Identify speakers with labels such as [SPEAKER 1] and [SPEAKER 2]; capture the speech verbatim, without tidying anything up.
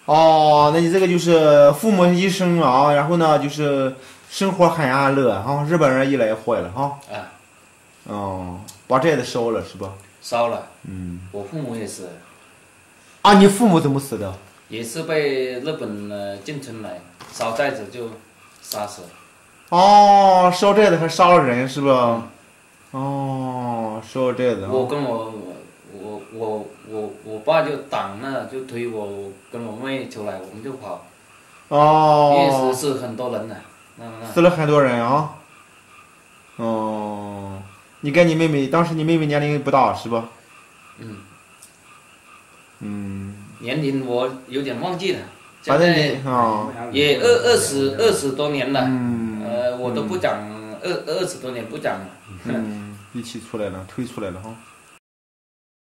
[SPEAKER 1] 哦，那你这个就是父母一生啊，然后呢就是生活很安乐哈，日本人一来坏了哈。
[SPEAKER 2] 啊。
[SPEAKER 1] 哦，把寨子烧了是吧？
[SPEAKER 2] 烧了。
[SPEAKER 1] 嗯。
[SPEAKER 2] 我父母也是。
[SPEAKER 1] 啊，你父母怎么死的？
[SPEAKER 2] 也是被日本呃进城来烧寨子就杀死了。
[SPEAKER 1] 哦，烧寨子还杀了人是吧？嗯、哦，烧寨子。
[SPEAKER 2] 我跟我我我我我爸就挡了，就推我跟我妹出来，我们就跑。
[SPEAKER 1] 哦。
[SPEAKER 2] 因为死是很多人的。那那
[SPEAKER 1] 死了很多人啊。哦，你跟你妹妹，当时你妹妹年龄不大是吧？
[SPEAKER 2] 嗯。
[SPEAKER 1] 嗯。
[SPEAKER 2] 年龄我有点忘记了。
[SPEAKER 1] 反正你啊。
[SPEAKER 2] 也二二十二十多年了。
[SPEAKER 1] 嗯。
[SPEAKER 2] 呃，我都不讲二二十多年不讲了。
[SPEAKER 1] 嗯，一起出来了，推出来了哈。